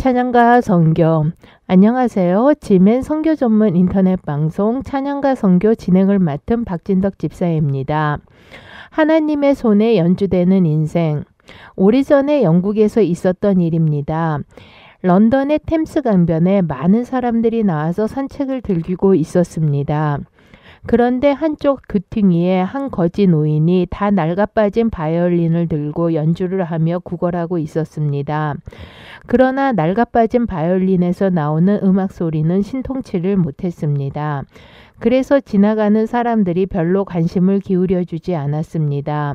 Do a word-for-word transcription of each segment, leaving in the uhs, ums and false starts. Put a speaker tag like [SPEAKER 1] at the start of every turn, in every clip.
[SPEAKER 1] 찬양과 선교. 안녕하세요. 지멘 선교 전문 인터넷 방송 찬양과 선교 진행을 맡은 박진덕 집사입니다. 하나님의 손에 연주되는 인생. 오래전에 영국에서 있었던 일입니다. 런던의 템스 강변에 많은 사람들이 나와서 산책을 즐기고 있었습니다. 그런데 한쪽 귀퉁이에 한 거지 노인이 다 낡아빠진 바이올린을 들고 연주를 하며 구걸하고 있었습니다. 그러나 낡아빠진 바이올린에서 나오는 음악 소리는 신통치를 못했습니다. 그래서 지나가는 사람들이 별로 관심을 기울여 주지 않았습니다.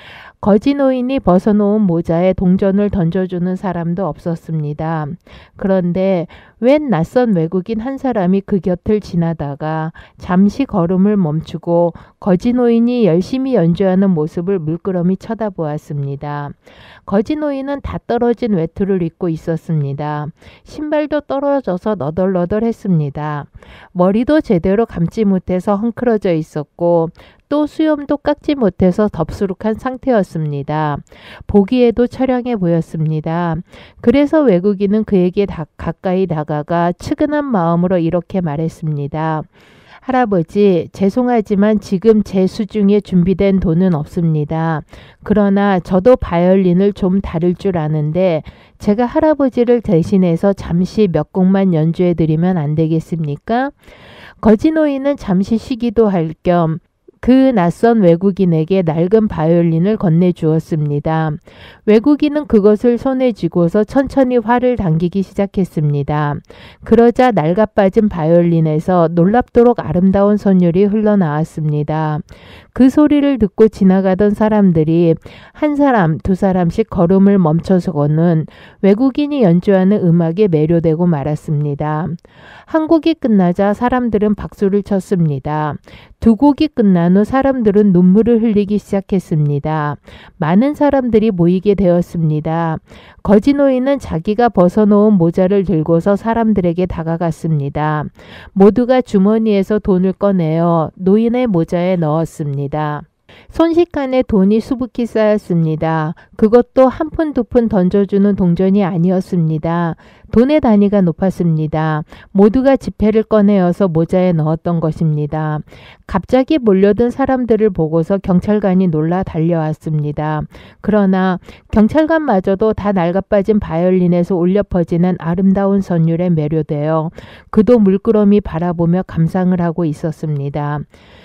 [SPEAKER 1] 거지 노인이 벗어놓은 모자에 동전을 던져주는 사람도 없었습니다. 그런데 웬 낯선 외국인 한 사람이 그 곁을 지나다가 잠시 걸음을 멈추고 거지 노인이 열심히 연주하는 모습을 물끄러미 쳐다보았습니다. 거지 노인은 다 떨어진 외투를 입고 있었습니다. 신발도 떨어져서 너덜너덜했습니다. 머리도 제대로 감지 못해서 헝클어져 있었고 또 수염도 깎지 못해서 덥수룩한 상태였습니다. 보기에도 처량해 보였습니다. 그래서 외국인은 그에게 다, 가까이 다가가 측은한 마음으로 이렇게 말했습니다. 할아버지, 죄송하지만 지금 제 수중에 준비된 돈은 없습니다. 그러나 저도 바이올린을 좀 다룰 줄 아는데 제가 할아버지를 대신해서 잠시 몇 곡만 연주해 드리면 안 되겠습니까? 거지 노인은 잠시 쉬기도 할 겸 그 낯선 외국인에게 낡은 바이올린을 건네주었습니다. 외국인은 그것을 손에 쥐고서 천천히 활을 당기기 시작했습니다. 그러자 낡아빠진 바이올린에서 놀랍도록 아름다운 선율이 흘러나왔습니다. 그 소리를 듣고 지나가던 사람들이 한 사람, 두 사람씩 걸음을 멈춰서고는 외국인이 연주하는 음악에 매료되고 말았습니다. 한 곡이 끝나자 사람들은 박수를 쳤습니다. 두 곡이 끝난 후 사람들은 눈물을 흘리기 시작했습니다. 많은 사람들이 모이게 되었습니다. 거지 노인은 자기가 벗어놓은 모자를 들고서 사람들에게 다가갔습니다. 모두가 주머니에서 돈을 꺼내어 노인의 모자에 넣었습니다. 순식간에 돈이 수북히 쌓였습니다. 그것도 한 푼 두 푼 던져주는 동전이 아니었습니다. 돈의 단위가 높았습니다. 모두가 지폐를 꺼내어서 모자에 넣었던 것입니다. 갑자기 몰려든 사람들을 보고서 경찰관이 놀라 달려왔습니다. 그러나 경찰관마저도 다 낡아빠진 바이올린에서 울려 퍼지는 아름다운 선율에 매료되어 그도 물끄러미 바라보며 감상을 하고 있었습니다.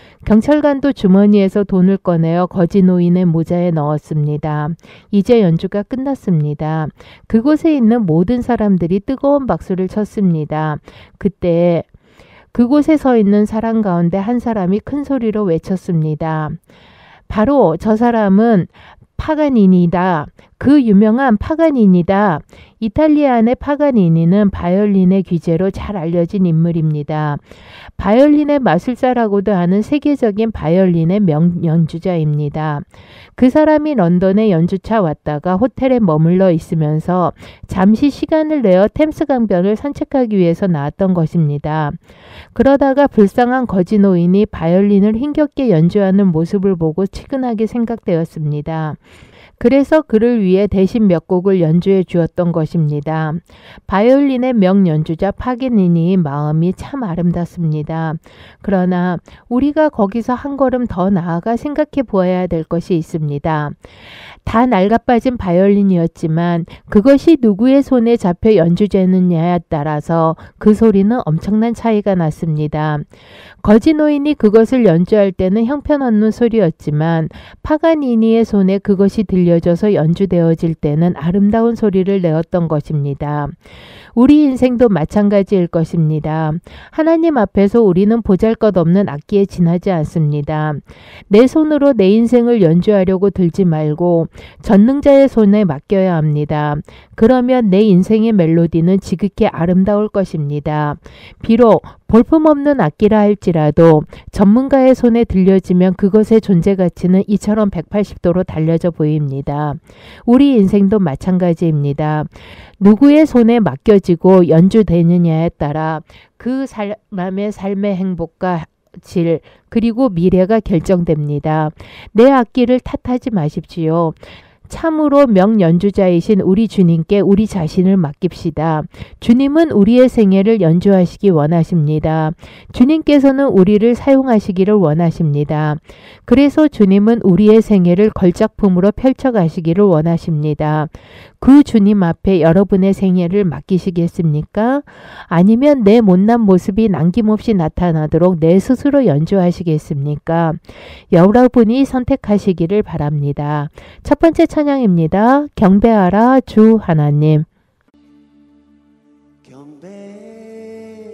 [SPEAKER 1] 경찰관도 주머니에서 돈을 꺼내어 거지 노인의 모자에 넣었습니다. 이제 연주가 끝났습니다. 그곳에 있는 모든 사람들이 뜨거운 박수를 쳤습니다. 그때 그곳에 서 있는 사람 가운데 한 사람이 큰 소리로 외쳤습니다. 바로 저 사람은 파가니니다. 그 유명한 파가니니다. 이탈리아의 파가니니는 바이올린의 귀재로 잘 알려진 인물입니다. 바이올린의 마술사라고도 하는 세계적인 바이올린의 명연주자입니다. 그 사람이 런던에 연주차 왔다가 호텔에 머물러 있으면서 잠시 시간을 내어 템스 강변을 산책하기 위해서 나왔던 것입니다. 그러다가 불쌍한 거지 노인이 바이올린을 힘겹게 연주하는 모습을 보고 치근하게 생각되었습니다. 그래서 그를 위해 대신 몇 곡을 연주해 주었던 것입니다. 바이올린의 명연주자 파가니니의 마음이 참 아름답습니다. 그러나 우리가 거기서 한 걸음 더 나아가 생각해 보아야 될 것이 있습니다. 다 낡아빠진 바이올린이었지만 그것이 누구의 손에 잡혀 연주되느냐에 따라서 그 소리는 엄청난 차이가 났습니다. 거지 노인이 그것을 연주할 때는 형편없는 소리였지만 파가니니의 손에 그것이 들려져서 연주되어질 때는 아름다운 소리를 내었던 것입니다. 우리 인생도 마찬가지일 것입니다. 하나님 앞에서 우리는 보잘것없는 악기에 지나지 않습니다. 내 손으로 내 인생을 연주하려고 들지 말고 전능자의 손에 맡겨야 합니다. 그러면 내 인생의 멜로디는 지극히 아름다울 것입니다. 비록 볼품없는 악기라 할지라도 전문가의 손에 들려지면 그것의 존재 가치는 이처럼 백팔십 도로 달려져 보입니다. 우리 인생도 마찬가지입니다. 누구의 손에 맡겨지고 연주되느냐에 따라 그 사람의 삶의 행복과 질 그리고 미래가 결정됩니다. 내 악기를 탓하지 마십시오. 참으로 명연주자이신 우리 주님께 우리 자신을 맡깁시다. 주님은 우리의 생애를 연주하시기 원하십니다. 주님께서는 우리를 사용하시기를 원하십니다. 그래서 주님은 우리의 생애를 걸작품으로 펼쳐가시기를 원하십니다. 그 주님 앞에 여러분의 생애를 맡기시겠습니까? 아니면 내 못난 모습이 남김없이 나타나도록 내 스스로 연주하시겠습니까? 여러분이 선택하시기를 바랍니다. 첫 번째 찬양입니다. 경배하라 주 하나님.
[SPEAKER 2] 경배하리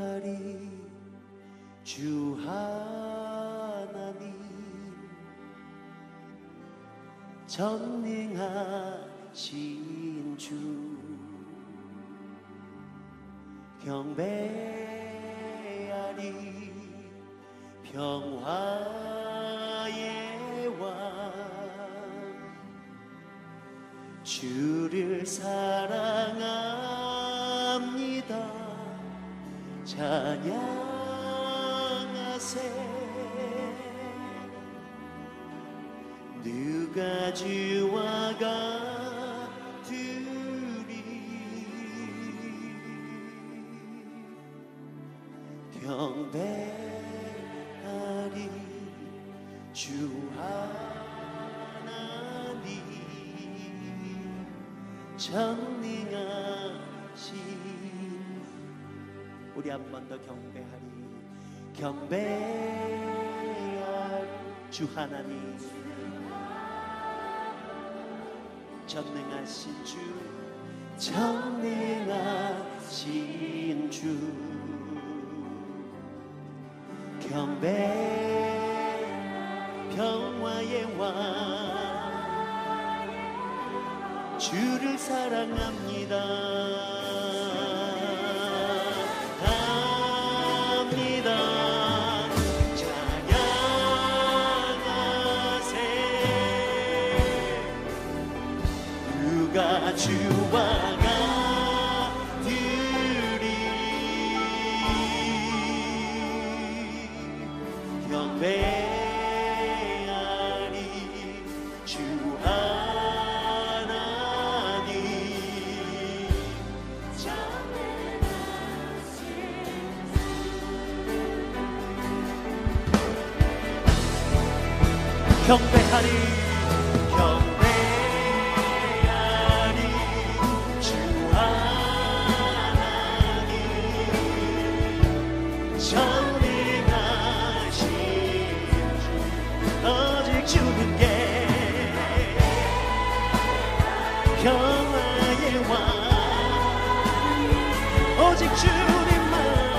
[SPEAKER 2] 주 하나님, 전능하신 주. 경배하리 평화의 왕, 주를 사랑합니다. 찬양하세. 누가 주와 같으리. 경배하리 주 하나님, 전능하신. 우리 한 번 더 경배하리. 경배하리 주 하나님, 전능하신 주, 전능하신 주. 경배 평화의 왕, 주를 사랑합니다. 합니다. 찬양하세. 누가 주와 같으리. 경배하리 주 하나님, 경배하리 경배하리 주 하나님, 전능하신 주. 오직 주님께 평화의 왕, 오직 주님만.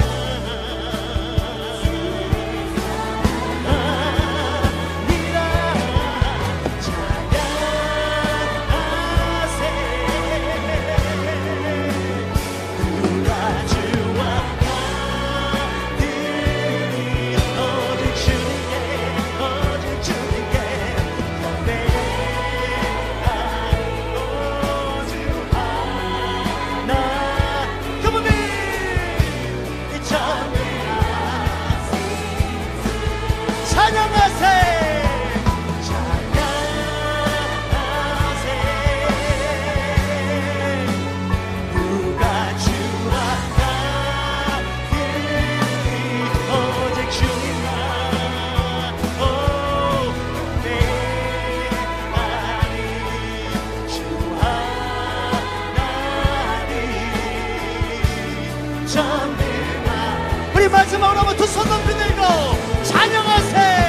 [SPEAKER 2] 우리 마지막으로 한번 두 손 높이 들고 찬양하세.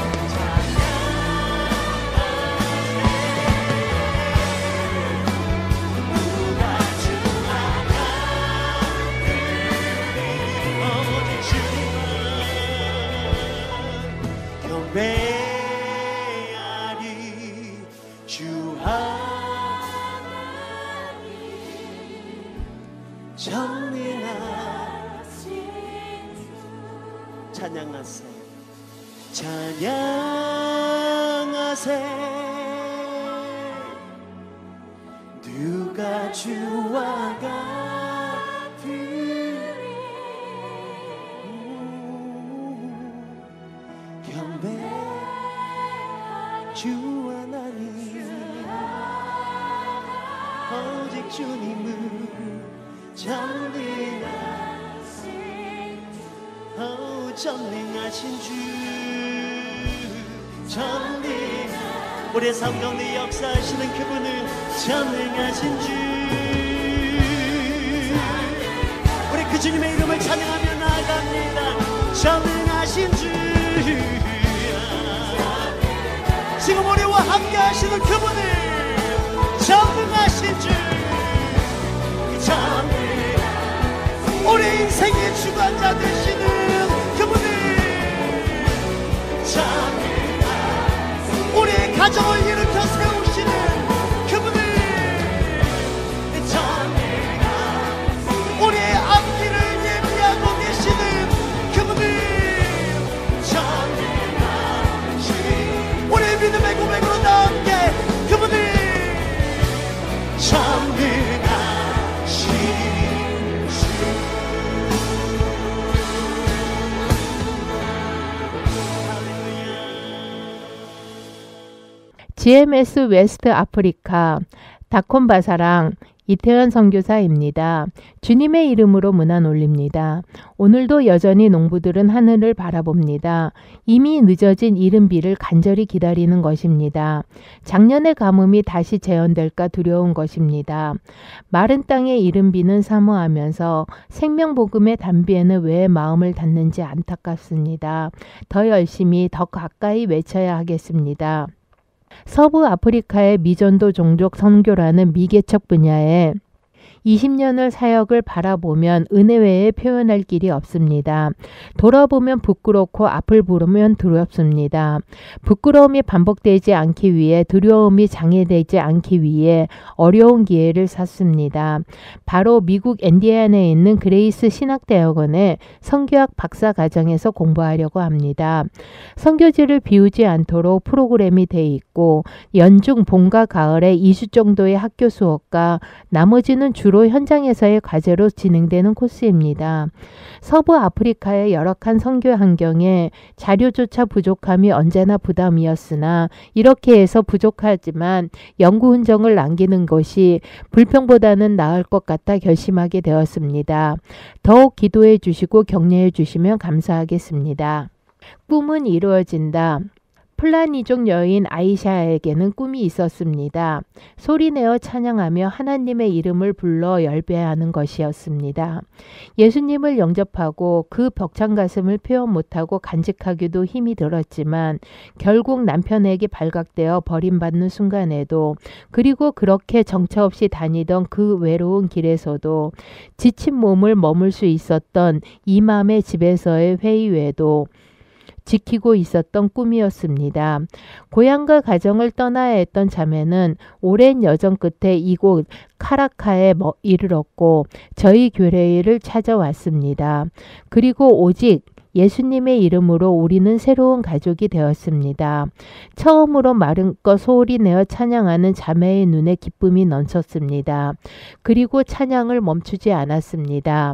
[SPEAKER 2] 경배하리 주 하나님, 전능하신 찬양하세. 찬양하세. 누가 주와 같으리. 경배 주 하나님, 오직 주님은 전능하신 오 전능하신 주 전능한 우리의 삶 가운데 역사하시는 그분은 전능하신 주 우리 그 주님의 이름을 찬양하며 나아갑니다. 전능하신 주 지금 우리와 함께 하시는 그분을 전능하신 주 전능한 우리 인생의 주관자 되시는 그분을 전능한 우리의 가정을 일으켜 세우시는 그분을 전능한 우리의 앞길을 예비하고 계시는 그분을 전능하신 우리의 믿음의 고백으로 다 함께 그분을 전능하신
[SPEAKER 1] 지엠에스 웨스트 아프리카 다콘바사랑 이태현 선교사입니다. 주님의 이름으로 문안 올립니다. 오늘도 여전히 농부들은 하늘을 바라봅니다. 이미 늦어진 이른비를 간절히 기다리는 것입니다. 작년의 가뭄이 다시 재현될까 두려운 것입니다. 마른 땅의 이른비는 사모하면서 생명복음의 단비에는 왜 마음을 닫는지 안타깝습니다. 더 열심히 더 가까이 외쳐야 하겠습니다. 서부 아프리카의 미전도 종족 선교라는 미개척 분야에 이십 년을 사역을 바라보면 은혜 외에 표현할 길이 없습니다. 돌아보면 부끄럽고 앞을 보면 두렵습니다. 부끄러움이 반복되지 않기 위해 두려움이 장애되지 않기 위해 어려운 기회를 샀습니다. 바로 미국 인디애나에 있는 그레이스 신학대학원의 선교학 박사과정에서 공부하려고 합니다. 선교지를 비우지 않도록 프로그램이 돼 있고 연중 봄과 가을에 이 주 정도의 학교 수업과 나머지는 주로 현장에서의 과제로 진행되는 코스입니다. 서부 아프리카의 열악한 선교 환경에 자료조차 부족함이 언제나 부담이었으나 이렇게 해서 부족하지만 연구 흔적을 남기는 것이 불평보다는 나을 것 같아 결심하게 되었습니다. 더욱 기도해 주시고 격려해 주시면 감사하겠습니다. 꿈은 이루어진다. 플라니족 여인 아이샤에게는 꿈이 있었습니다. 소리내어 찬양하며 하나님의 이름을 불러 열배하는 것이었습니다. 예수님을 영접하고 그 벅찬 가슴을 표현 못하고 간직하기도 힘이 들었지만 결국 남편에게 발각되어 버림받는 순간에도 그리고 그렇게 정처 없이 다니던 그 외로운 길에서도 지친 몸을 머물 수 있었던 이맘의 집에서의 회의 외에도 지키고 있었던 꿈이었습니다. 고향과 가정을 떠나야 했던 자매는 오랜 여정 끝에 이곳 카라카에 이르렀고 저희 교회를 찾아왔습니다. 그리고 오직 예수님의 이름으로 우리는 새로운 가족이 되었습니다. 처음으로 마음껏 소리내어 찬양하는 자매의 눈에 기쁨이 넘쳤습니다. 그리고 찬양을 멈추지 않았습니다.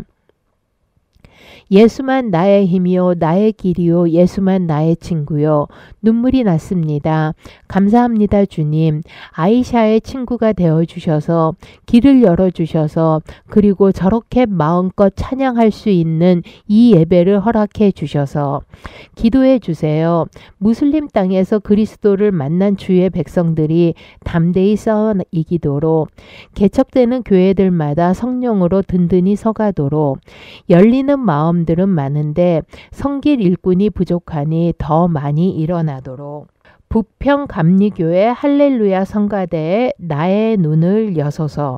[SPEAKER 1] 예수만 나의 힘이요 나의 길이요 예수만 나의 친구요. 눈물이 났습니다. 감사합니다 주님. 아이샤의 친구가 되어주셔서 길을 열어주셔서 그리고 저렇게 마음껏 찬양할 수 있는 이 예배를 허락해 주셔서 기도해 주세요. 무슬림 땅에서 그리스도를 만난 주의 백성들이 담대히 싸워 이기도록 개척되는 교회들마다 성령으로 든든히 서가도록 열리는 마음들은 많은데 성길 일꾼이 부족하니 더 많이 일어나도록 부평 감리교회 할렐루야 성가대에 나의 눈을 여소서.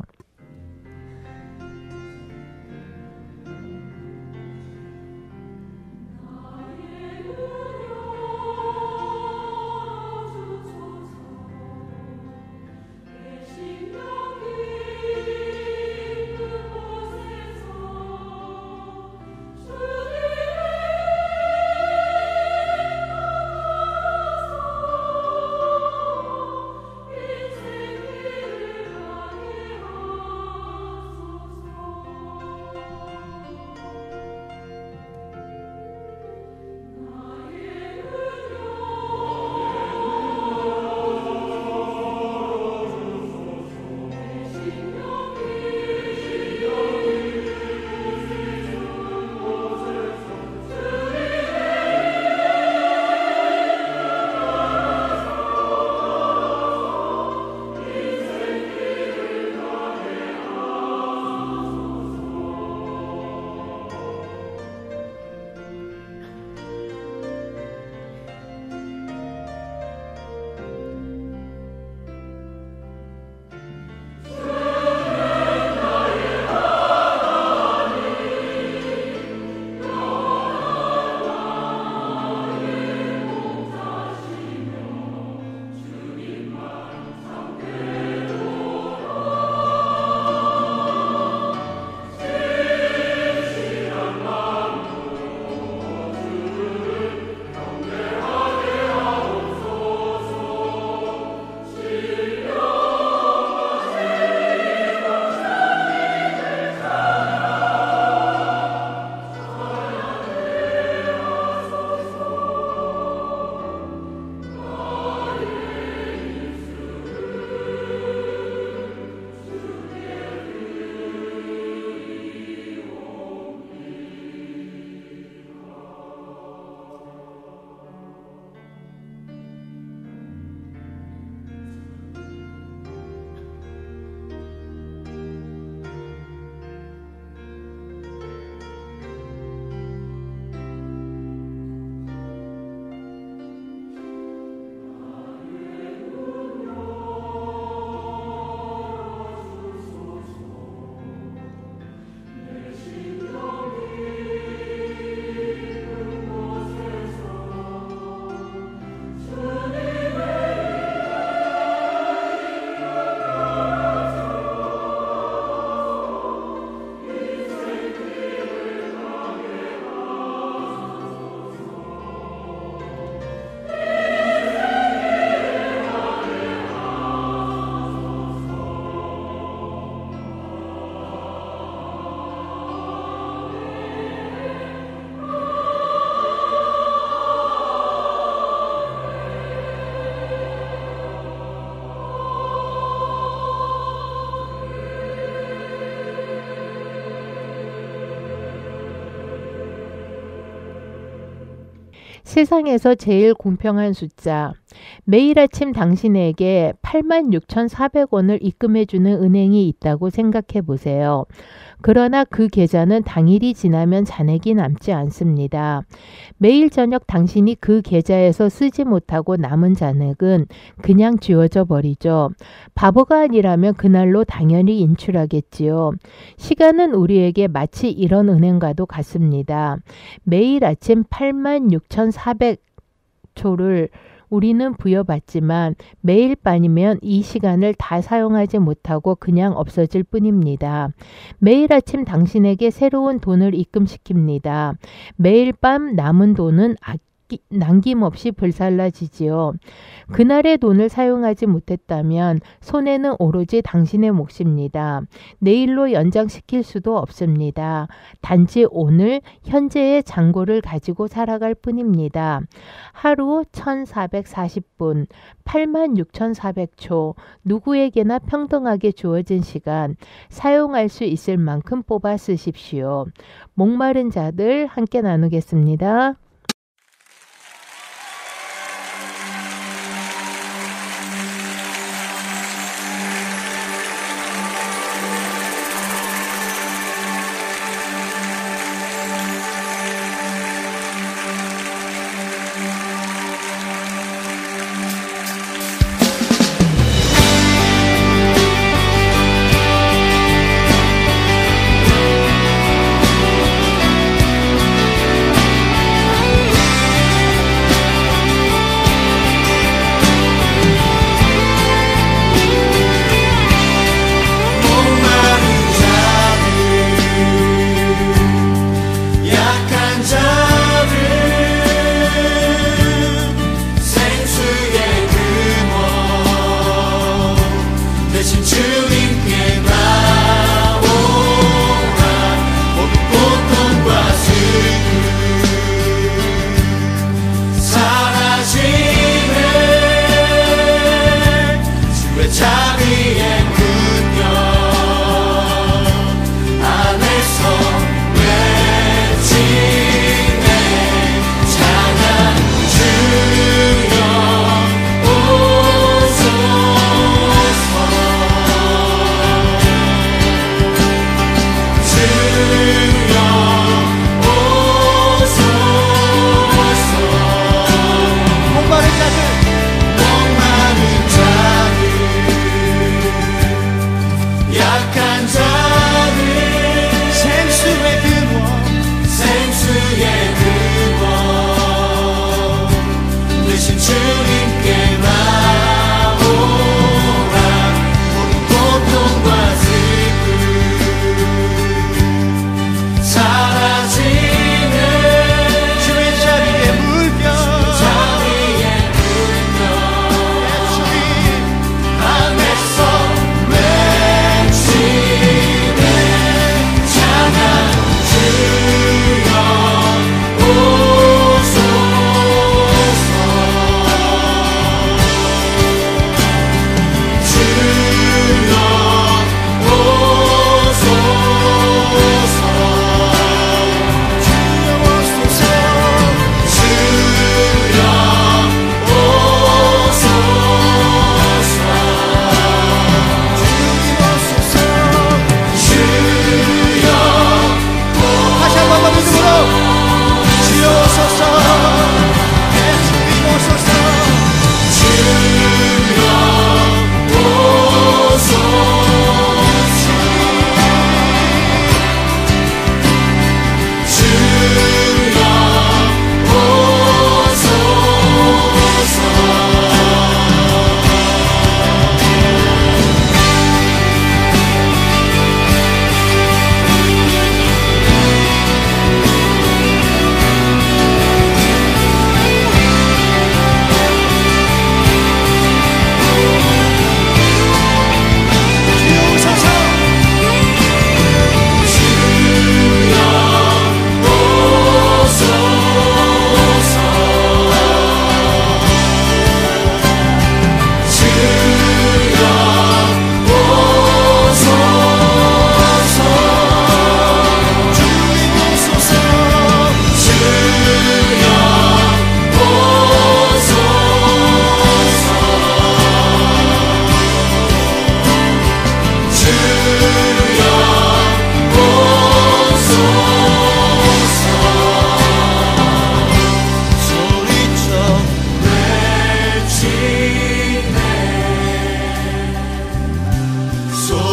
[SPEAKER 1] 세상에서 제일 공평한 숫자. 매일 아침 당신에게 팔만 육천사백 원을 입금해주는 은행이 있다고 생각해 보세요. 그러나 그 계좌는 당일이 지나면 잔액이 남지 않습니다. 매일 저녁 당신이 그 계좌에서 쓰지 못하고 남은 잔액은 그냥 지워져 버리죠. 바보가 아니라면 그날로 당연히 인출하겠지요. 시간은 우리에게 마치 이런 은행과도 같습니다. 매일 아침 팔만 육천사백 초를 우리는 부여받지만 매일 밤이면 이 시간을 다 사용하지 못하고 그냥 없어질 뿐입니다. 매일 아침 당신에게 새로운 돈을 입금시킵니다. 매일 밤 남은 돈은 아끼 남김없이 불살라지지요. 그날의 돈을 사용하지 못했다면 손해는 오로지 당신의 몫입니다. 내일로 연장시킬 수도 없습니다. 단지 오늘 현재의 잔고를 가지고 살아갈 뿐입니다. 하루 천사백사십 분, 팔만 육천사백 초, 누구에게나 평등하게 주어진 시간, 사용할 수 있을 만큼 뽑아 쓰십시오. 목마른 자들 함께 나누겠습니다.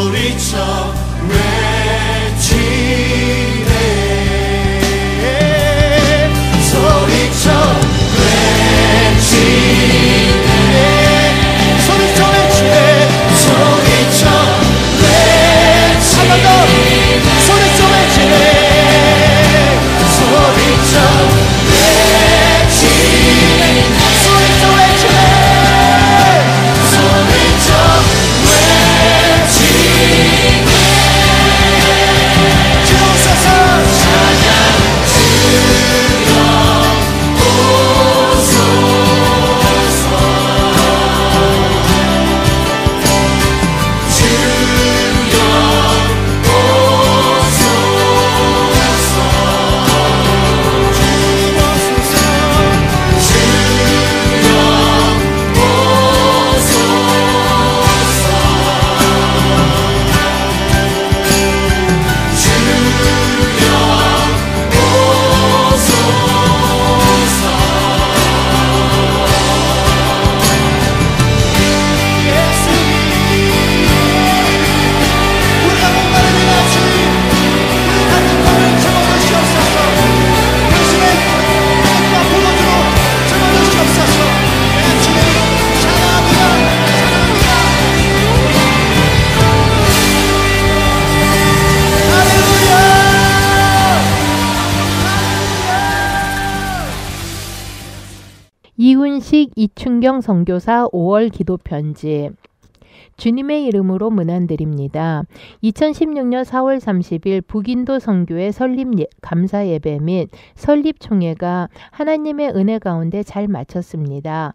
[SPEAKER 2] 소리쳐 외치네 소리쳐 외치네 소리쳐 외치네 소리쳐 외치네 한 번 더 소리쳐 외치네 소리쳐 외치네 소리쳐 외치네 소리쳐 외치네 주옵소서 찬양 주여 오소서 주여 오소서
[SPEAKER 1] 이훈식 이춘경 선교사 오월 기도 편지. 주님의 이름으로 문안드립니다. 이천십육 년 사월 삼십일 북인도 선교회 설립 예, 감사 예배 및 설립 총회가 하나님의 은혜 가운데 잘 마쳤습니다.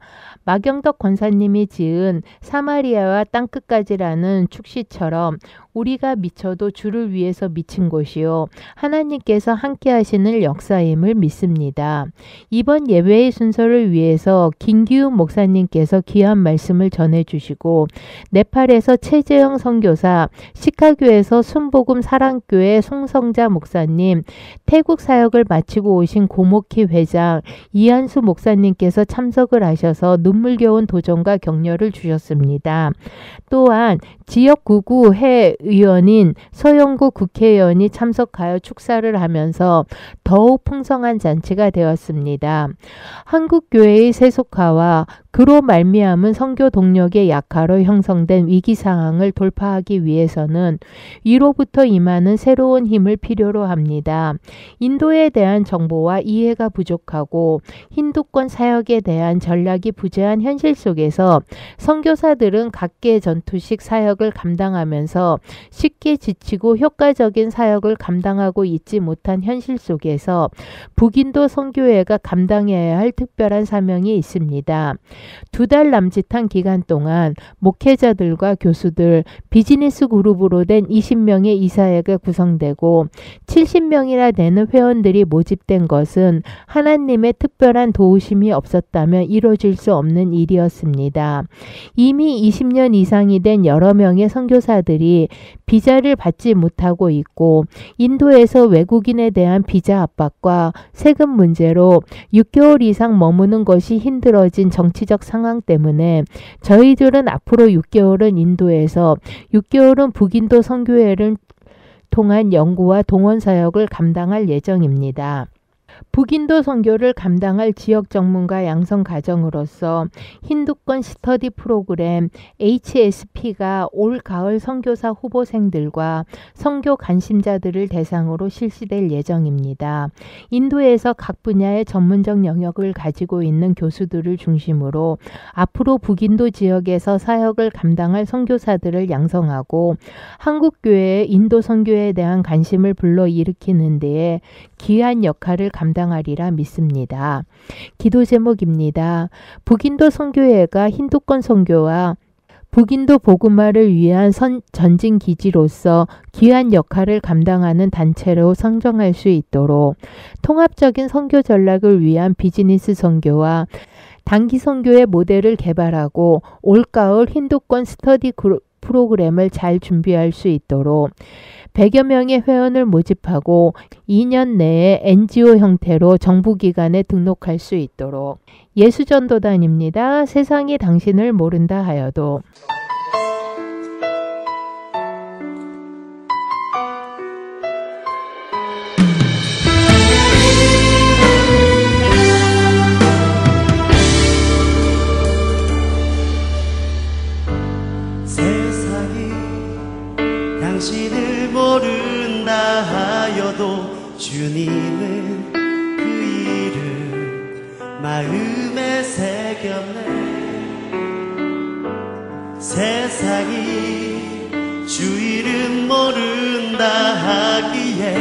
[SPEAKER 1] 마경덕 권사님이 지은 사마리아와 땅끝까지라는 축시처럼 우리가 미쳐도 주를 위해서 미친 곳이요 하나님께서 함께 하시는 역사임을 믿습니다. 이번 예배의 순서를 위해서 김기훈 목사님께서 귀한 말씀을 전해주시고 네팔에서 최재영 선교사, 시카교에서 순복음 사랑교회 송성자 목사님, 태국 사역을 마치고 오신 고목희 회장, 이한수 목사님께서 참석을 하셔서 눈물겨운 도전과 격려를 주셨습니다. 또한 지역 구구 해 의원인 서영구 국회의원이 참석하여 축사를 하면서 더욱 풍성한 잔치가 되었습니다. 한국교회의 세속화와 그로 말미암은 선교 동력의 약화로 형성된 위기 상황을 돌파하기 위해서는 위로부터 임하는 새로운 힘을 필요로 합니다. 인도에 대한 정보와 이해가 부족하고 힌두권 사역에 대한 전략이 부재한 현실 속에서 선교사들은 각계 전투식 사역을 감당하면서 쉽게 지치고 효과적인 사역을 감당하고 있지 못한 현실 속에서 북인도 선교회가 감당해야 할 특별한 사명이 있습니다. 두 달 남짓한 기간 동안 목회자들과 교수들, 비즈니스 그룹으로 된 이십 명의 이사회가 구성되고 칠십 명이나 되는 회원들이 모집된 것은 하나님의 특별한 도우심이 없었다면 이루어질 수 없는 일이었습니다. 이미 이십 년 이상이 된 여러 명의 선교사들이 비자를 받지 못하고 있고 인도에서 외국인에 대한 비자 압박과 세금 문제로 육 개월 이상 머무는 것이 힘들어진 정치적 상황 때문에 저희들은 앞으로 육 개월은 인도에서 육 개월은 북인도 선교회를 통한 연구와 동원 사역을 감당할 예정입니다. 북인도 선교를 감당할 지역 전문가 양성 과정으로서 힌두권 스터디 프로그램 에이치에스피가 올 가을 선교사 후보생들과 선교 관심자들을 대상으로 실시될 예정입니다. 인도에서 각 분야의 전문적 영역을 가지고 있는 교수들을 중심으로 앞으로 북인도 지역에서 사역을 감당할 선교사들을 양성하고 한국교회의 인도 선교에 대한 관심을 불러일으키는 데에 귀한 역할을 감당하리라 믿습니다. 기도 제목입니다. 북인도 선교회가 힌두권 선교와 북인도 복음화를 위한 선, 전진 기지로서 귀한 역할을 감당하는 단체로 성장할 수 있도록 통합적인 선교 전략을 위한 비즈니스 선교와 단기 선교의 모델을 개발하고 올가을 힌두권 스터디 그룹 프로그램을 잘 준비할 수 있도록 백여 명의 회원을 모집하고 이 년 내에 엔지오 형태로 정부기관에 등록할 수 있도록. 예수전도단입니다. 세상이 당신을 모른다 하여도.
[SPEAKER 2] 당신을 모른다 하여도 주님은 그 이름 마음에 새겼네. 세상이 주 이름 모른다 하기에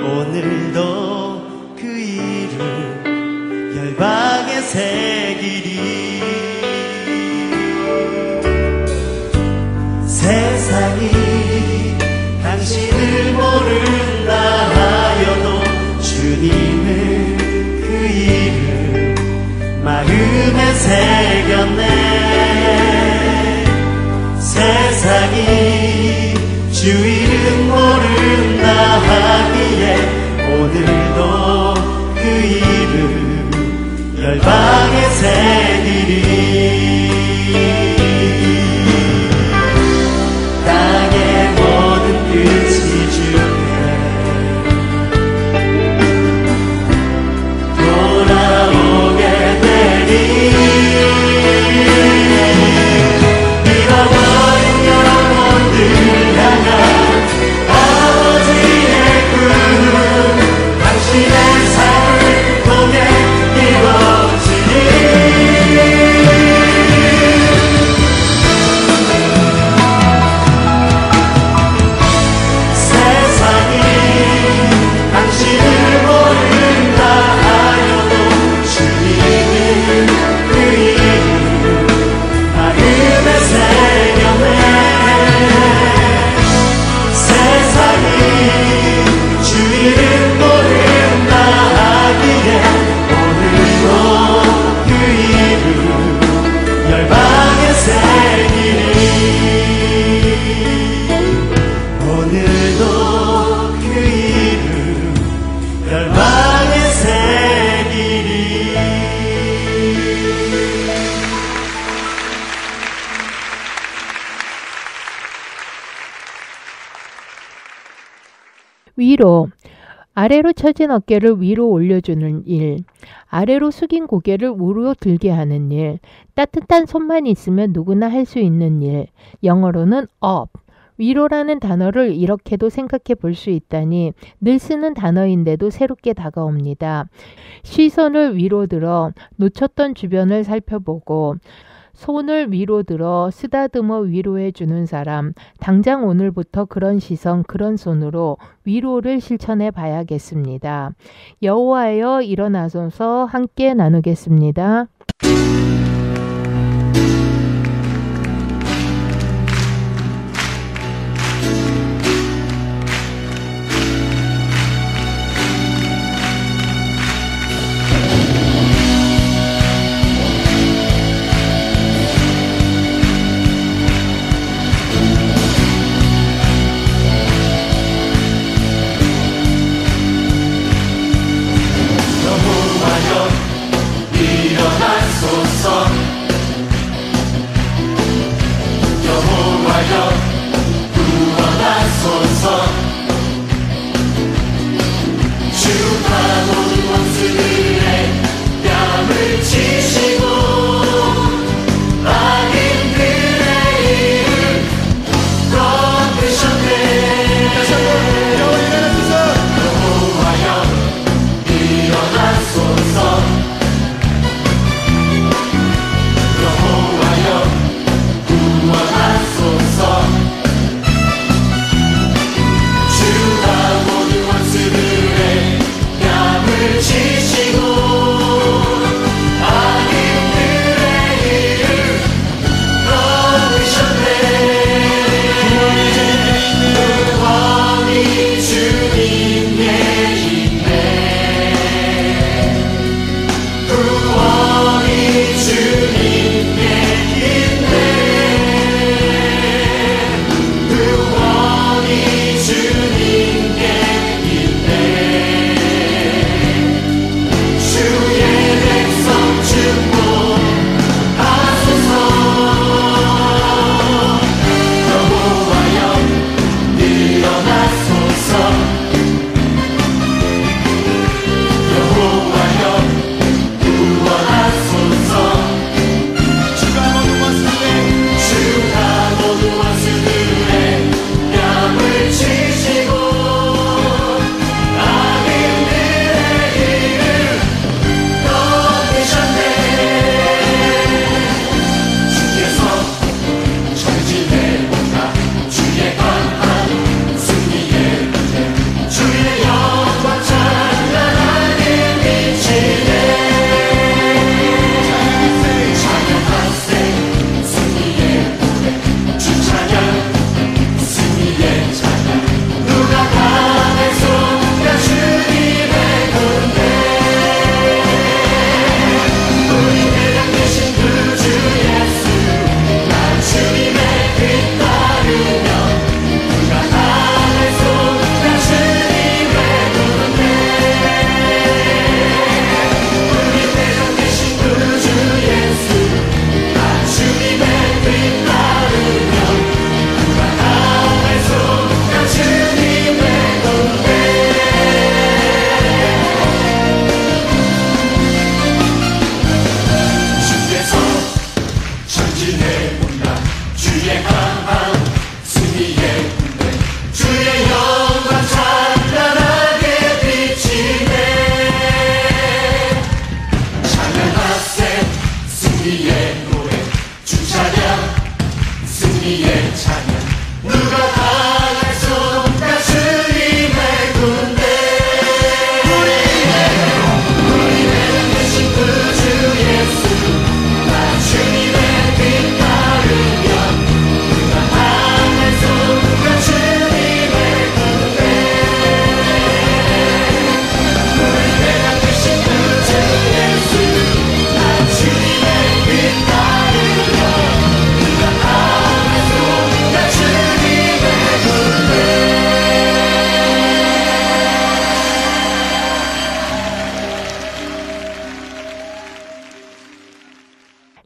[SPEAKER 2] 오늘도 그 이름 열방에 새기리. 세상이 당신을 모른다 하여도 주님을 그 이름 마음에 새겼네. 세상이 주 이름 모른다 하기에 오늘도 그 이름 열방에 새기리. 땅의 모든 끝이 주께 돌아오게 되리. 잃어버린 영혼들 향한 아버지의 꿈 당신의 삶을 통해 이루어지리.
[SPEAKER 1] 위로. 아래로 처진 어깨를 위로 올려주는 일. 아래로 숙인 고개를 위로 들게 하는 일. 따뜻한 손만 있으면 누구나 할 수 있는 일. 영어로는 up. 위로라는 단어를 이렇게도 생각해 볼 수 있다니 늘 쓰는 단어인데도 새롭게 다가옵니다. 시선을 위로 들어 놓쳤던 주변을 살펴보고 손을 위로 들어 쓰다듬어 위로해 주는 사람, 당장 오늘부터 그런 시선, 그런 손으로 위로를 실천해 봐야겠습니다. 여호와여 일어나소서 함께 나누겠습니다.
[SPEAKER 2] 일어나소서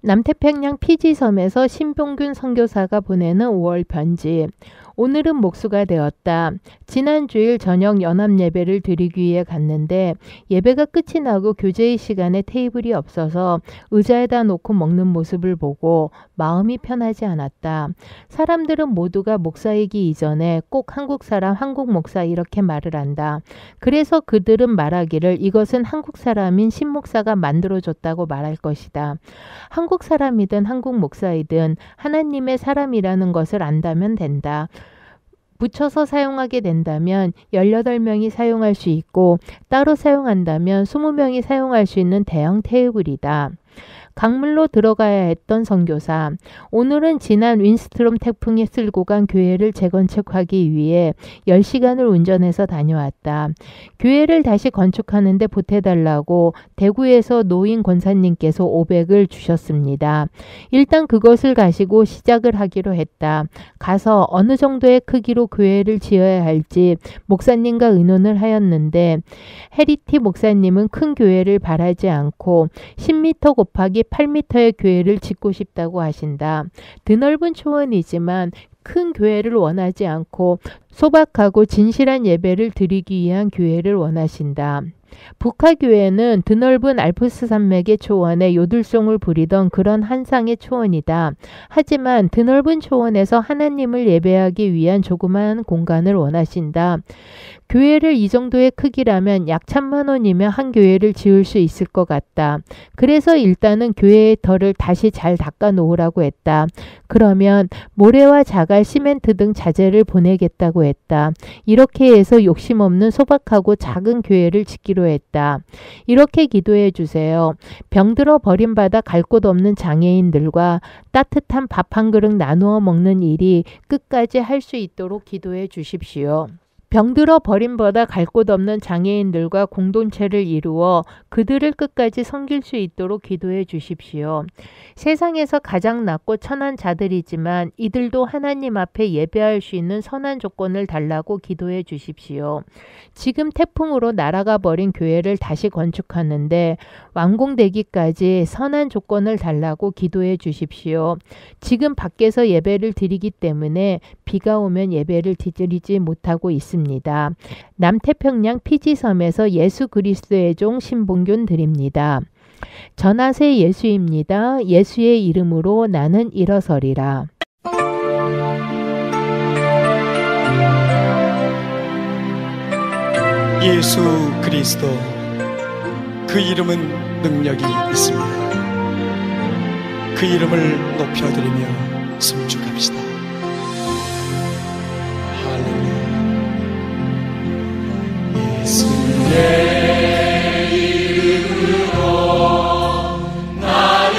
[SPEAKER 1] 남태평양 피지섬에서 신봉균 선교사가 보내는 오월 편지. 오늘은 목수가 되었다. 지난 주일 저녁 연합 예배를 드리기 위해 갔는데 예배가 끝이 나고 교제의 시간에 테이블이 없어서 의자에다 놓고 먹는 모습을 보고 마음이 편하지 않았다. 사람들은 모두가 목사이기 이전에 꼭 한국 사람, 한국 목사 이렇게 말을 한다. 그래서 그들은 말하기를 이것은 한국 사람인 신목사가 만들어줬다고 말할 것이다. 한국 사람이든 한국 목사이든 하나님의 사람이라는 것을 안다면 된다. 붙여서 사용하게 된다면 열여덟 명이 사용할 수 있고 따로 사용한다면 이십 명이 사용할 수 있는 대형 테이블이다. 강물로 들어가야 했던 선교사. 오늘은 지난 윈스트롬 태풍이 쓸고 간 교회를 재건축하기 위해 열 시간을 운전해서 다녀왔다. 교회를 다시 건축하는데 보태달라고 대구에서 노인 권사님께서 오백을 주셨습니다. 일단 그것을 가지고 시작을 하기로 했다. 가서 어느 정도의 크기로 교회를 지어야 할지 목사님과 의논을 하였는데 헤리티 목사님은 큰 교회를 바라지 않고 십 미터 곱하기 팔 미터의 교회를 짓고 싶다고 하신다. 드넓은 초원이지만 큰 교회를 원하지 않고 소박하고 진실한 예배를 드리기 위한 교회를 원하신다. 북하교회는 드넓은 알프스 산맥의 초원에 요들송을 부리던 그런 한상의 초원이다. 하지만 드넓은 초원에서 하나님을 예배하기 위한 조그마한 공간을 원하신다. 교회를 이 정도의 크기라면 약 천만 원이면 한 교회를 지을 수 있을 것 같다. 그래서 일단은 교회의 털을 다시 잘 닦아 놓으라고 했다. 그러면 모래와 자갈, 시멘트 등 자재를 보내겠다고 했다. 이렇게 해서 욕심 없는 소박하고 작은 교회를 짓기로 했다. 이렇게 기도해 주세요. 병들어 버림받아 갈 곳 없는 장애인들과 따뜻한 밥 한 그릇 나누어 먹는 일이 끝까지 할 수 있도록 기도해 주십시오. 병들어 버림받아 갈 곳 없는 장애인들과 공동체를 이루어 그들을 끝까지 섬길 수 있도록 기도해 주십시오. 세상에서 가장 낮고 천한 자들이지만 이들도 하나님 앞에 예배할 수 있는 선한 조건을 달라고 기도해 주십시오. 지금 태풍으로 날아가 버린 교회를 다시 건축하는데 완공되기까지 선한 조건을 달라고 기도해 주십시오. 지금 밖에서 예배를 드리기 때문에 비가 오면 예배를 드리지 못하고 있습니다. 남태평양 피지섬에서 예수 그리스도의 종 신봉균 드립니다. 전하세 예수입니다. 예수의 이름으로 나는 일어서리라.
[SPEAKER 3] 예수 그리스도, 그 이름은 능력이 있습니다. 그 이름을 높여드리며 승축합시다. 예수의 이름으로 나는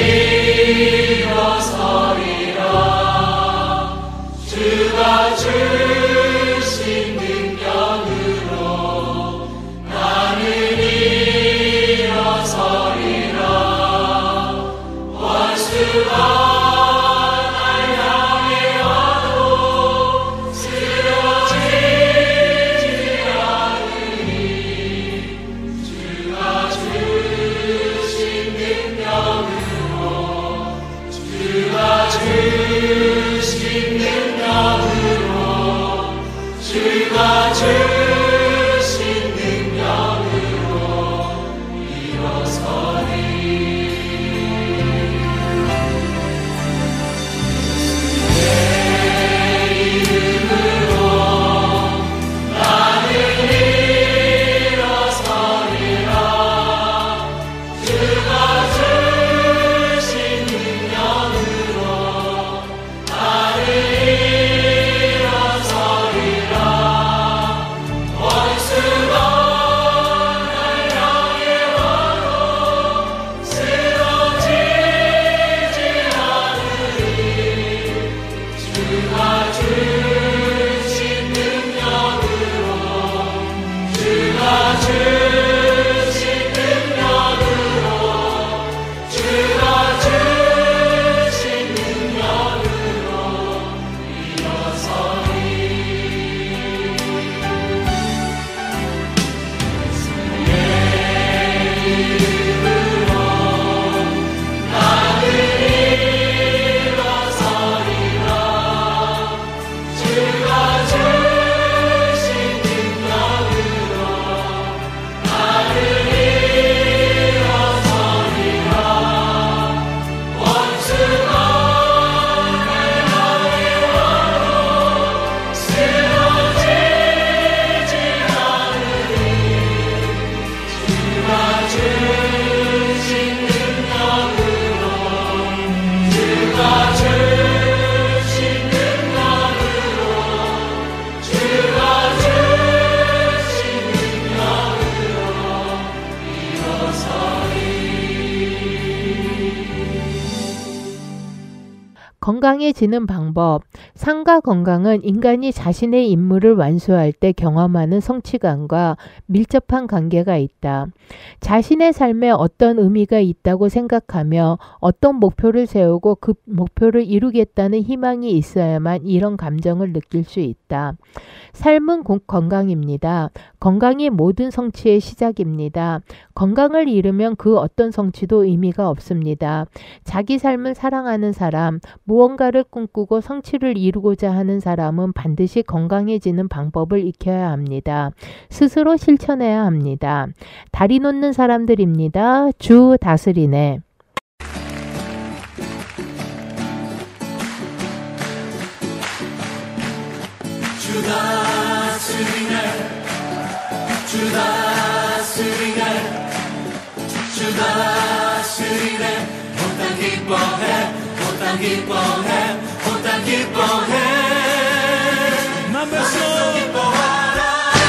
[SPEAKER 3] 일어서리라. 주가 주신 능력으로 나는 일어서리라. 원수가
[SPEAKER 1] 건강해지는 방법. 삶과 건강은 인간이 자신의 임무를 완수할 때 경험하는 성취감과 밀접한 관계가 있다. 자신의 삶에 어떤 의미가 있다고 생각하며 어떤 목표를 세우고 그 목표를 이루겠다는 희망이 있어야만 이런 감정을 느낄 수 있다. 삶은 곧 건강입니다. 건강이 모든 성취의 시작입니다. 건강을 잃으면 그 어떤 성취도 의미가 없습니다. 자기 삶을 사랑하는 사람, 무언가를 꿈꾸고 성취를 이루고자 하는 사람은 반드시 건강해지는 방법을 익혀야 합니다. 스스로 실천해야 합니다. 다리 놓는 사람들입니다. 주 다스리네.
[SPEAKER 3] 주 다스리네 주 다스리네 주 다스리네 온 땅 기뻐해 온 땅 기뻐해 온 땅 기뻐해 만 백성 기뻐하라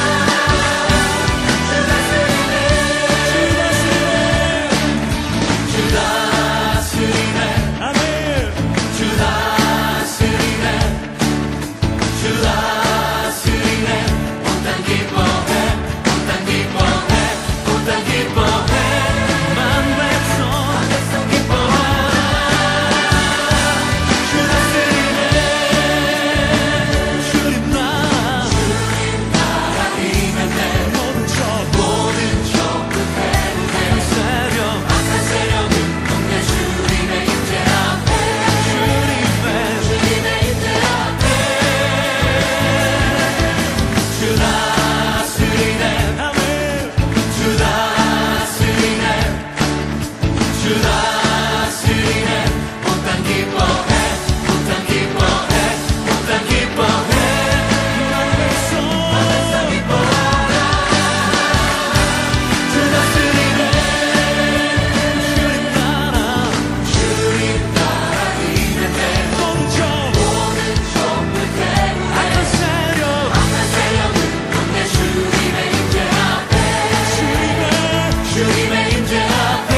[SPEAKER 3] 주 다스리네 주 다스리네 아멘 주 다스리네 주 다스리네 온 땅 기뻐해 온 땅 기뻐해 온 땅 기뻐해 만 백성 만 백성 기뻐하라 주 다스리네 주님 나라 주님 나라 임했네 모든 적 모든 적 끝에 한 세력 악한 세력은 동네 주님의 임재 앞에 주님의 주님의 임재 앞에 주 다스리네 아멘 주 다스리네 주 다스리네 온 땅 기뻐해 온 땅 기뻐해 온 땅 기뻐해 만 백성 만 백성 기뻐하라 주 다스리네 주님 나라 주님 나라 임했네 모든 적 모든 적 끝에 악한 세력 악한 세력은 동네 주님의 임재 앞에 주님의 주님의 임재 앞에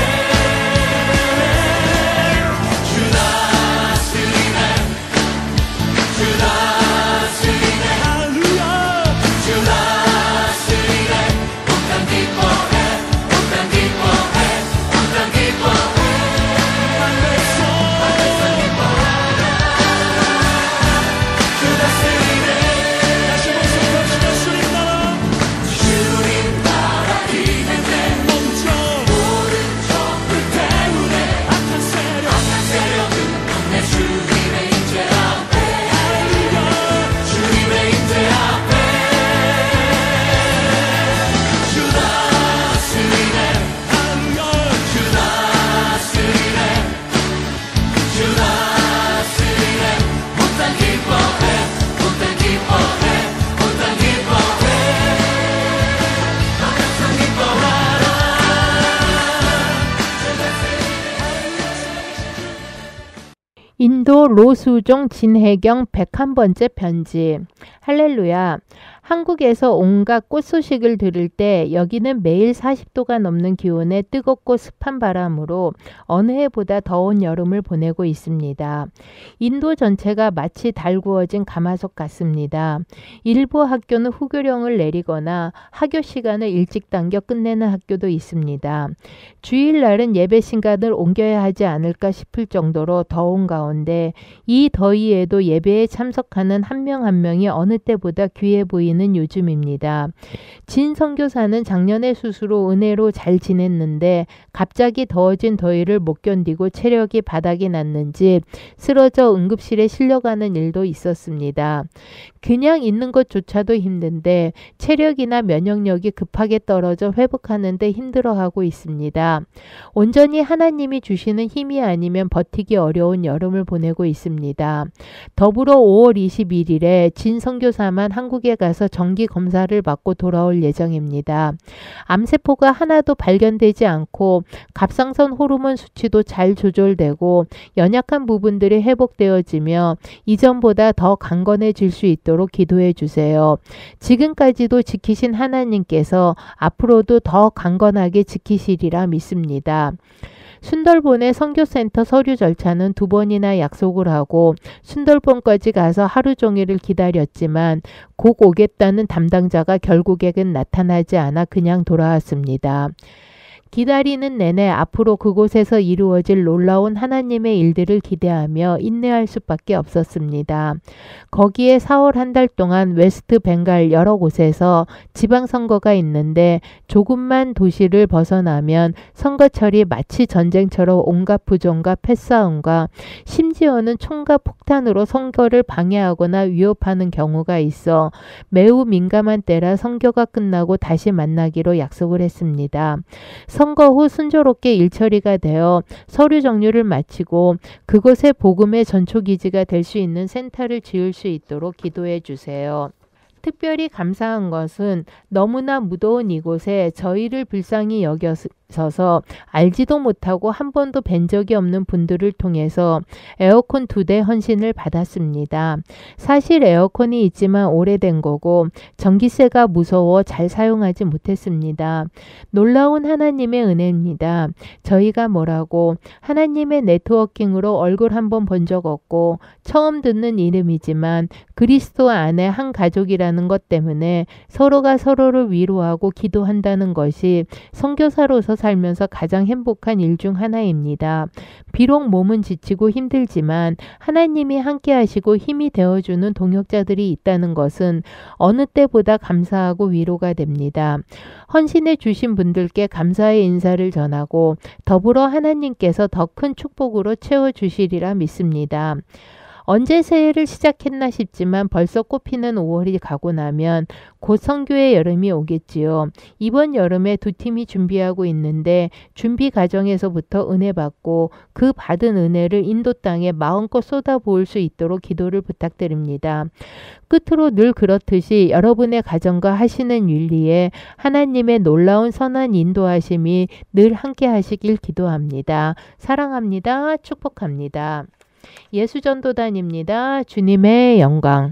[SPEAKER 3] 주 다스리네 주 다스리네 할렐루야 주 다스리네 온 땅 기뻐해 온 땅 기뻐해 온 땅 기뻐해 만 백성 만 백성 기뻐하라 주 다스리네 다시 말씀합시다 주님 나라 주님 나라 임했네 모든 적 모든 적들 때문에 악한 세력 악한 세력은 동네 주님의 임재 앞에 할렐루야 주님의 임재 앞에 주 다스리네 할렐루야 주 다스리네 주 다스리네 온 땅 기뻐해 온 땅 기뻐해 온 땅 기뻐해 만 백성 기뻐하라 주 다스리네
[SPEAKER 1] 인도 로수종 진해경 백일 번째 편지. 할렐루야. 한국에서 온갖 꽃 소식을 들을 때 여기는 매일 사십 도가 넘는 기온에 뜨겁고 습한 바람으로 어느 해보다 더운 여름을 보내고 있습니다. 인도 전체가 마치 달 구워진 가마솥 같습니다. 일부 학교는 후교령을 내리거나 학교 시간을 일찍 당겨 끝내는 학교도 있습니다. 주일날은 예배 시간을 옮겨야 하지 않을까 싶을 정도로 더운 가운데 이 더위에도 예배에 참석하는 한 명 한 명이 어느 때보다 귀해 보이는 요즘입니다. 진 선교사는 작년의 수수로 은혜로 잘 지냈는데 갑자기 더워진 더위를 못 견디고 체력이 바닥이 났는지 쓰러져 응급실에 실려가는 일도 있었습니다. 그냥 있는 것조차도 힘든데 체력이나 면역력이 급하게 떨어져 회복하는 데 힘들어하고 있습니다. 온전히 하나님이 주시는 힘이 아니면 버티기 어려운 여름을 보내고 있습니다. 더불어 오월 이십일일에 진 선교사만 한국에 가서 정기 검사를 받고 돌아올 예정입니다. 암세포가 하나도 발견되지 않고 갑상선 호르몬 수치도 잘 조절되고 연약한 부분들이 회복되어지며 이전보다 더 강건해질 수 있도록 기도해 주세요. 지금까지도 지키신 하나님께서 앞으로도 더 강건하게 지키시리라 믿습니다. 순덜본의 선교센터 서류 절차는 두 번이나 약속을 하고 순덜본까지 가서 하루 종일을 기다렸지만 곧 오겠다는 담당자가 결국에는 나타나지 않아 그냥 돌아왔습니다. 기다리는 내내 앞으로 그곳에서 이루어질 놀라운 하나님의 일들을 기대하며 인내할 수밖에 없었습니다. 거기에 사월 한 달 동안 웨스트 벵갈 여러 곳에서 지방선거가 있는데 조금만 도시를 벗어나면 선거철이 마치 전쟁처럼 온갖 부종과 패싸움과 심지어는 총과 폭탄으로 선거를 방해하거나 위협하는 경우가 있어 매우 민감한 때라 선거가 끝나고 다시 만나기로 약속을 했습니다. 선거 후 순조롭게 일처리가 되어 서류 정리를 마치고 그곳에 복음의 전초기지가 될 수 있는 센터를 지을 수 있도록 기도해 주세요. 특별히 감사한 것은 너무나 무더운 이곳에 저희를 불쌍히 여겨서 알지도 못하고 한 번도 뵌 적이 없는 분들을 통해서 에어컨 두 대 헌신을 받았습니다. 사실 에어컨이 있지만 오래된 거고 전기세가 무서워 잘 사용하지 못했습니다. 놀라운 하나님의 은혜입니다. 저희가 뭐라고 하나님의 네트워킹으로 얼굴 한번 본 적 없고 처음 듣는 이름이지만 그리스도 안에 한 가족이라는 것 때문에 서로가 서로를 위로하고 기도한다는 것이 선교사로서 살면서 가장 행복한 일 중 하나입니다. 비록 몸은 지치고 힘들지만 하나님이 함께 하시고 힘이 되어주는 동역자들이 있다는 것은 어느 때보다 감사하고 위로가 됩니다. 헌신해 주신 분들께 감사의 인사를 전하고 더불어 하나님께서 더 큰 축복으로 채워주시리라 믿습니다. 언제 새해를 시작했나 싶지만 벌써 꽃피는 오월이 가고 나면 곧 선교의 여름이 오겠지요. 이번 여름에 두 팀이 준비하고 있는데 준비 과정에서부터 은혜 받고 그 받은 은혜를 인도 땅에 마음껏 쏟아부을 수 있도록 기도를 부탁드립니다. 끝으로 늘 그렇듯이 여러분의 가정과 하시는 윤리에 하나님의 놀라운 선한 인도하심이 늘 함께 하시길 기도합니다. 사랑합니다. 축복합니다. 예수전도단입니다. 주님의 영광.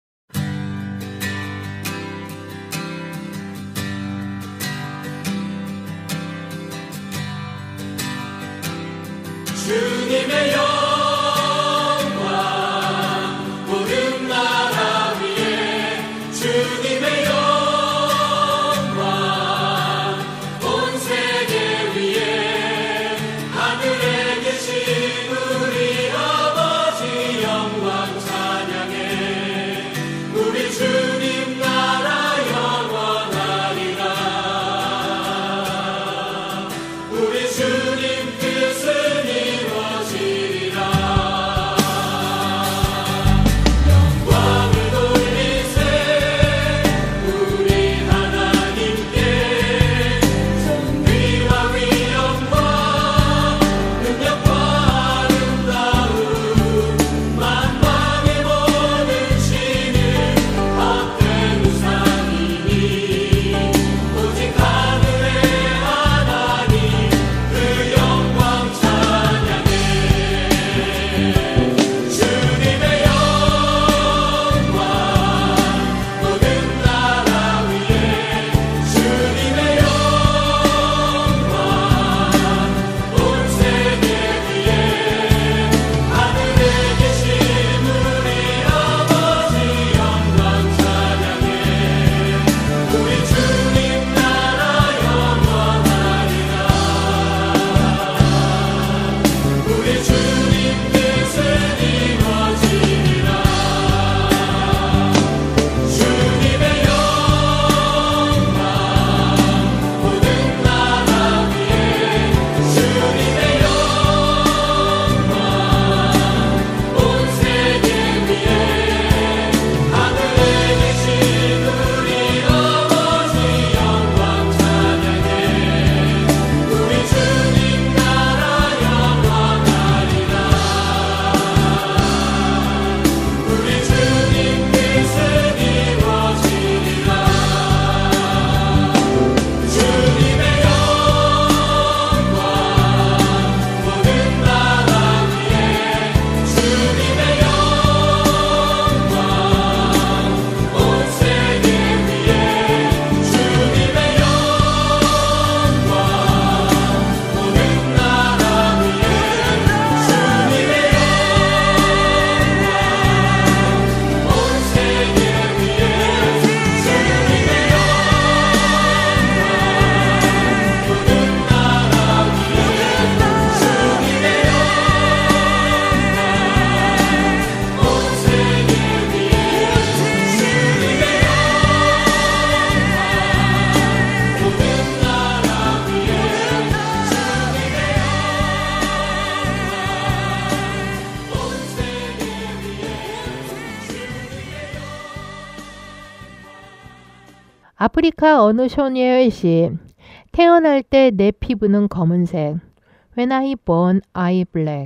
[SPEAKER 3] 주님의 영광 모든 나라 위에 주님의 영광 온 세계 위에 하늘에 계신 우리 아버지 영광 찬양해 우리 주님 나라 영원하리라 우리 주님 뜻은 이루어지리라
[SPEAKER 1] 아프리카 어느 소녀의 시. 태어날 때 내 피부는 검은색. When I born, I black.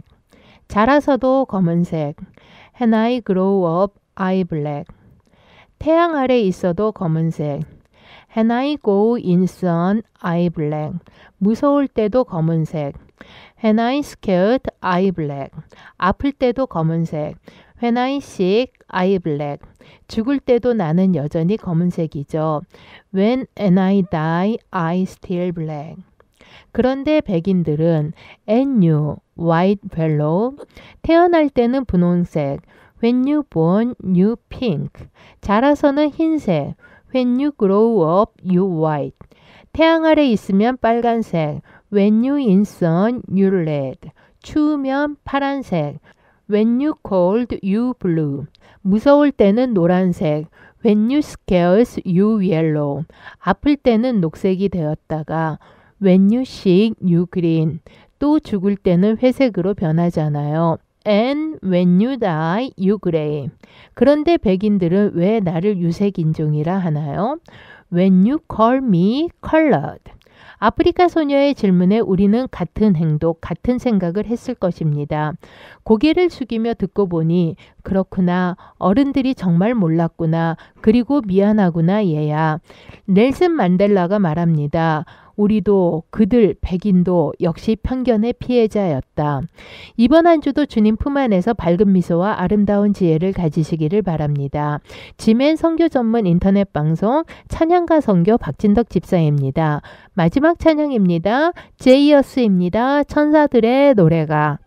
[SPEAKER 1] 자라서도 검은색. When I grow up, I black. 태양 아래 있어도 검은색. When I go in sun, I black. 무서울 때도 검은색. When I scared, I black. 아플 때도 검은색. When I sick, I black. 죽을 때도 나는 여전히 검은색이죠. When and I die, I still black. 그런데 백인들은 and you, white fellow. 태어날 때는 분홍색. When you born, you pink. 자라서는 흰색. When you grow up, you white. 태양 아래 있으면 빨간색. When you in sun, you red. 추우면 파란색. When you cold, you blue. 무서울 때는 노란색. When you scared, you yellow. 아플 때는 녹색이 되었다가 When you sick, you green. 또 죽을 때는 회색으로 변하잖아요. And when you die, you gray. 그런데 백인들은 왜 나를 유색인종이라 하나요? When you call me colored. 아프리카 소녀의 질문에 우리는 같은 행동, 같은 생각을 했을 것입니다. 고개를 숙이며 듣고 보니 그렇구나. 어른들이 정말 몰랐구나. 그리고 미안하구나 얘야. 넬슨 만델라가 말합니다. 우리도 그들 백인도 역시 편견의 피해자였다. 이번 한 주도 주님 품 안에서 밝은 미소와 아름다운 지혜를 가지시기를 바랍니다. 지멘 선교 전문 인터넷 방송 찬양가 선교 박진덕 집사입니다. 마지막 찬양입니다. 제이어스입니다. 천사들의 노래가.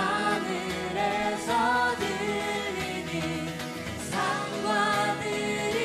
[SPEAKER 3] 하늘에서 들리니 산과 들이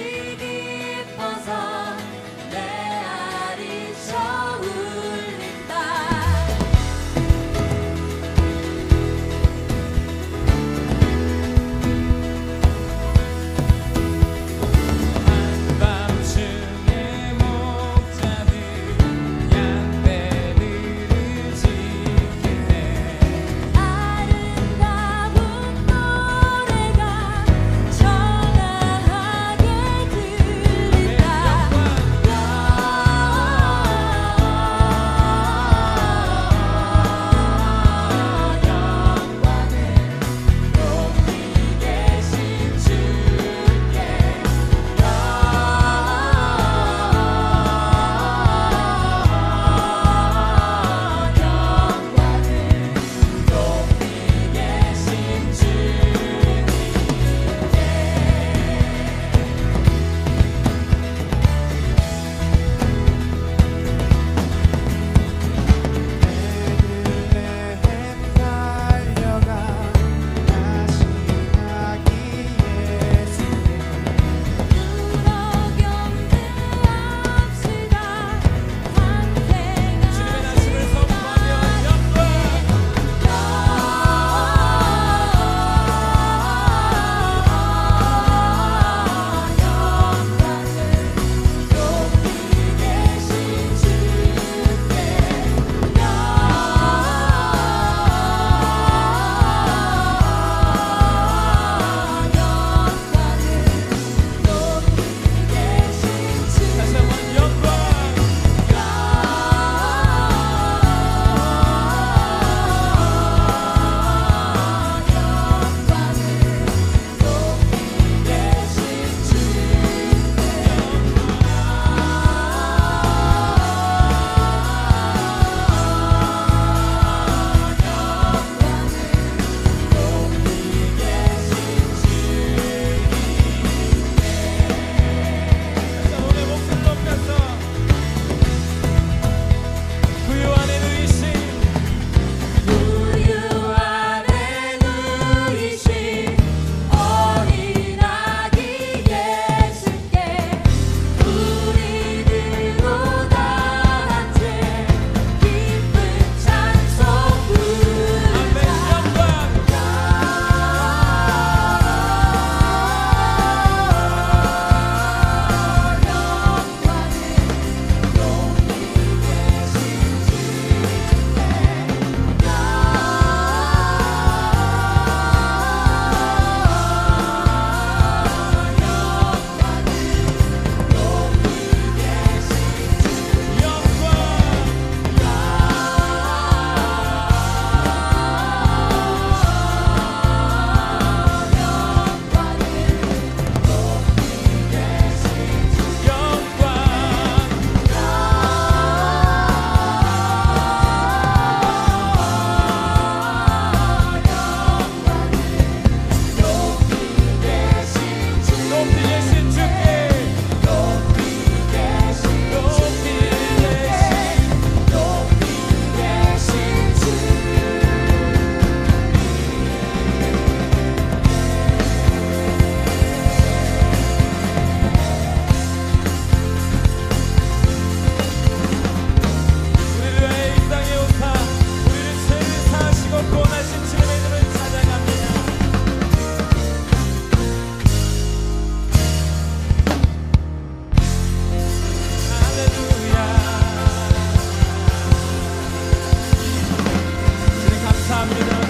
[SPEAKER 2] 감사합니다.